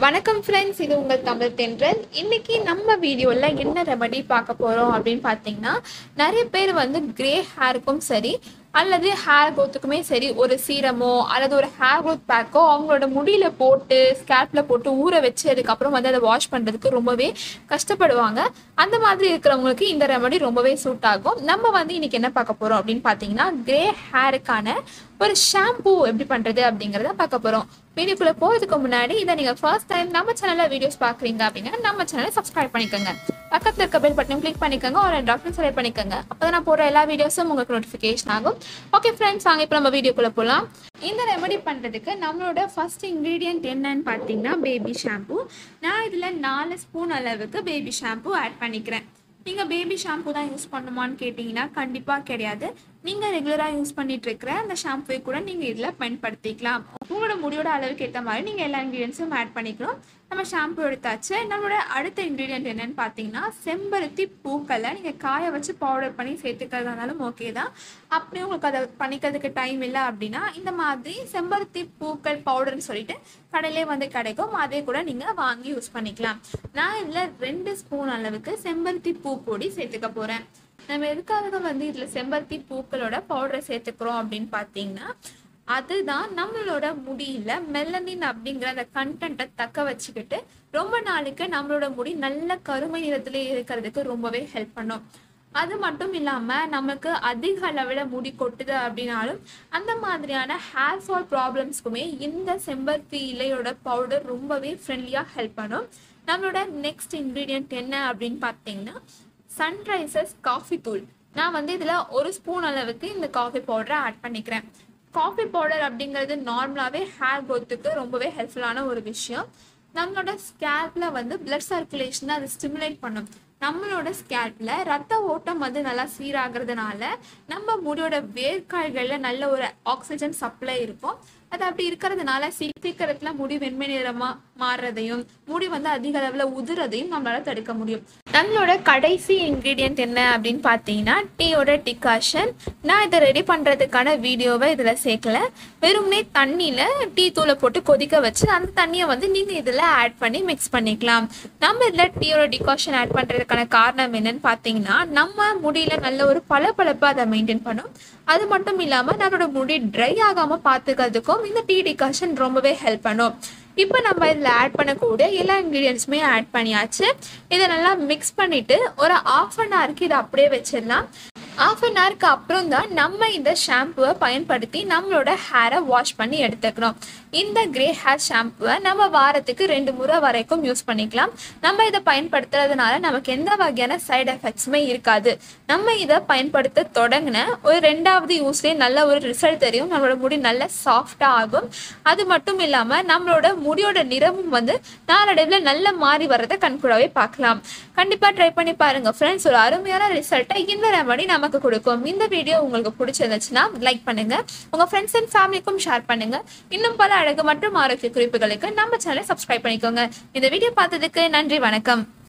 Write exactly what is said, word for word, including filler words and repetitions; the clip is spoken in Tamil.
வணக்கம் ஃப்ரெண்ட்ஸ், இது உங்கள் தமிழ் தென்றல். இன்னைக்கு நம்ம வீடியோவில் என்ன ரெமடி பார்க்க போகிறோம் அப்படின்னு பார்த்தீங்கன்னா, நிறைய பேர் வந்து கிரே ஹேருக்கும் சரி அல்லது ஹேர் க்ரோத்துக்குமே சரி ஒரு சீரமோ அல்லது ஒரு ஹேர் க்ரோத் பேக்கோ அவங்களோட முடியில் போட்டு ஸ்கேல்பில் போட்டு ஊற வச்சு அதுக்கப்புறம் வந்து அதை வாஷ் பண்ணுறதுக்கு ரொம்பவே கஷ்டப்படுவாங்க. அந்த மாதிரி இருக்கிறவங்களுக்கு இந்த ரெமடி ரொம்பவே சூட் ஆகும். நம்ம வந்து இன்னைக்கு என்ன பார்க்க போகிறோம் அப்படின்னு பார்த்தீங்கன்னா, கிரே ஹேருக்கான ஒரு ஷாம்பூ எப்படி பண்ணுறது அப்படிங்கிறத பார்க்க போகிறோம். வீடியோக்குள்ளே போகிறதுக்கு முன்னாடி இதை நீங்கள் ஃபர்ஸ்ட் டைம் நம்ம சேனலில் வீடியோஸ் பார்க்குறீங்க அப்படின்னா நம்ம சேனலை சப்ஸ்கிரைப் பண்ணிக்கோங்க. பக்கத்தில் இருக்க பெல் பட்டனையும் கிளிக் பண்ணிக்கோங்க, ஒரு டாக்டர் செலக்ட் பண்ணிக்கோங்க. அப்போ தான் நான் போடுற எல்லா வீடியோஸும் உங்களுக்கு நோட்டிஃபிகேஷன் ஆகும். ஓகே ஃப்ரெண்ட்ஸ், வாங்க இப்போ நம்ம வீடியோக்குள்ளே போகலாம். இந்த ரெமடி பண்ணுறதுக்கு நம்மளோட ஃபர்ஸ்ட் இன்க்ரீடியன்ட் என்னன்னு பார்த்தீங்கன்னா பேபி ஷாம்பூ. நான் இதில் நாலு ஸ்பூன் அளவுக்கு பேபி ஷாம்பூ ஆட் பண்ணிக்கிறேன். நீங்கள் பேபி ஷாம்பூ தான் யூஸ் பண்ணுமான்னு கேட்டிங்கன்னா கண்டிப்பாக கிடையாது. நீங்கள் ரெகுலராக யூஸ் பண்ணிட்டு இருக்கிற அந்த ஷாம்புவை கூட நீங்கள் இதில் பயன்படுத்திக்கலாம். உங்களோட முடியோட அளவுக்கு ஏற்ற மாதிரி நீங்கள் எல்லா இன்க்ரீடியன்ஸும் ஆட் பண்ணிக்கணும். நம்ம ஷாம்பு எடுத்தாச்சு. நம்மளோட அடுத்த இன்க்ரீடியன்ட் என்னென்னு பார்த்தீங்கன்னா செம்பருத்தி பூக்களை நீங்கள் காய வச்சு பவுடர் பண்ணி சேர்த்துக்கிறதுனாலும் ஓகே தான். அப்படியே உங்களுக்கு அதை பண்ணிக்கிறதுக்கு டைம் இல்லை அப்படின்னா இந்த மாதிரி செம்பருத்தி பூக்கள் பவுடர்னு சொல்லிட்டு கடையிலே வந்து கிடைக்கும், அதே கூட நீங்கள் வாங்கி யூஸ் பண்ணிக்கலாம். நான் இதில் ரெண்டு ஸ்பூன் அளவுக்கு செம்பருத்தி பூ பொடி சேர்த்துக்க போகிறேன். நம்ம எதுக்காக வந்து இதில் செம்பருத்தி பூக்களோட பவுடரை சேர்த்துக்கிறோம் அப்படின்னு பார்த்தீங்கன்னா, அதுதான் நம்மளோட முடியில மெலனின் அப்படிங்கிற அந்த கண்டென்ட்டை தக்க வச்சுக்கிட்டு ரொம்ப நாளுக்கு நம்மளோட முடி நல்ல கருமை நிறத்துல இருக்கிறதுக்கு ரொம்பவே ஹெல்ப் பண்ணும். அது மட்டும் இல்லாமல் நமக்கு அதிக அளவில் முடி கொட்டுது அப்படின்னாலும் அந்த மாதிரியான ஹேர் ஃபால் ப்ராப்ளம்ஸ்க்குமே இந்த செம்பருத்தி இலையோட பவுடர் ரொம்பவே ஃப்ரெண்ட்லியாக ஹெல்ப் பண்ணும். நம்மளோட நெக்ஸ்ட் இன்க்ரீடியன்ட் என்ன அப்படின்னு பார்த்தீங்கன்னா சன்ரைசர்ஸ் காஃபி தூள். நான் வந்து இதில் ஒரு ஸ்பூன் அளவுக்கு இந்த காஃபி பவுடரை ஆட் பண்ணிக்கிறேன். காஃபி பவுடர் அப்படிங்கிறது நார்மலாகவே ஹேர் க்ரோத்துக்கு ரொம்பவே ஹெல்ப்ஃபுல்லான ஒரு விஷயம். நம்மளோட ஸ்கேல்பில் வந்து பிளட் சர்க்குலேஷனை அது ஸ்டிமுலேட் பண்ணும். நம்மளோட ஸ்கேல்பில் ரத்த ஓட்டம் வந்து நல்லா சீராகிறதுனால நம்ம முடியோட வேர்க்கால்களில் நல்ல ஒரு ஆக்சிஜன் சப்ளை இருக்கும். அது அப்படி இருக்கிறதுனால சீக்கிரத்தில் முடி வெண்மை நிறமாக மாறுறதையும் முடி வந்து அதிக அளவில் உதிரதையும் நம்மளால் தடுக்க முடியும். நம்மளோட கடைசி இன்க்ரீடியன்ட் என்ன அப்படின்னு பார்த்தீங்கன்னா டீயோட டிகாஷன். நான் இதை ரெடி பண்ணுறதுக்கான வீடியோவை இதில் சேர்க்கல. வெறும்னே தண்ணியில் டீ தூளை போட்டு கொதிக்க வச்சு அந்த தண்ணியை வந்து நீங்கள் இதில் ஆட் பண்ணி மிக்ஸ் பண்ணிக்கலாம். நம்ம இதில் டீயோட டிகாஷன் ஆட் பண்ணுறதுக்கான காரணம் என்னன்னு பார்த்தீங்கன்னா, நம்ம முடியல நல்ல ஒரு பளபளப்பை அதை மெயின்டைன் பண்ணும். அது மட்டும் இல்லாமல் நம்மளோட முடி ட்ரை ஆகாமல் பார்த்துக்கிறதுக்கும் இந்த டீ டிகாஷன் ரொம்பவே ஹெல்ப் பண்ணும். இப்போ நம்ம இதில் ஆட் பண்ணக்கூடிய எல்லா இன்க்ரீடியன்ஸுமே ஆட் பண்ணியாச்சு. இதை நல்லா மிக்ஸ் பண்ணிவிட்டு ஒரு ஆஃப் அன் ஹவருக்கு இதை அப்படியே வச்சிடலாம். ஆஃப் அன் ஹவருக்கு அப்புறம் தான் நம்ம இந்த ஷாம்புவை பயன்படுத்தி நம்மளோட ஹேரை வாஷ் பண்ணி எடுத்துக்கணும். இந்த கிரே ஹேர் ஷாம்புவை நம்ம வாரத்துக்கு ரெண்டு முறை வரைக்கும் யூஸ் பண்ணிக்கலாம். நம்ம இதை பயன்படுத்துறதுனால நமக்கு எந்த வகையான சைடு எஃபெக்ட்ஸுமே இருக்காது. நம்ம இதை பயன்படுத்த தொடங்கின ஒரு ரெண்டாவது யூஸ்லேயே நல்ல ஒரு ரிசல்ட் தெரியும். நம்மளோட முடி நல்ல சாஃப்டாக ஆகும். அது மட்டும் இல்லாமல் நம்மளோட முடியோட நிறமும் வந்து நாளடைவில் நல்ல மாறி வர்றதை கண்கூடாவே பார்க்கலாம். கண்டிப்பாக ட்ரை பண்ணி பாருங்கள் ஃப்ரெண்ட்ஸ். ஒரு அருமையான ரிசல்ட்டை இந்த ரெமடி நமக்கு கொடுக்கும். இந்த வீடியோ உங்களுக்கு பிடிச்சிருந்துச்சுன்னா லைக் பண்ணுங்க, உங்க ஃப்ரெண்ட்ஸ் அண்ட் ஃபேமிலிக்கும் ஷேர் பண்ணுங்க. இன்னும் பல அழகு மற்றும் ஆரோக்கிய குறிப்புகளுக்கு நம்ம சேனலை சப்ஸ்கிரைப் பண்ணிக்கோங்க. இந்த வீடியோ பார்த்ததுக்கு நன்றி, வணக்கம்.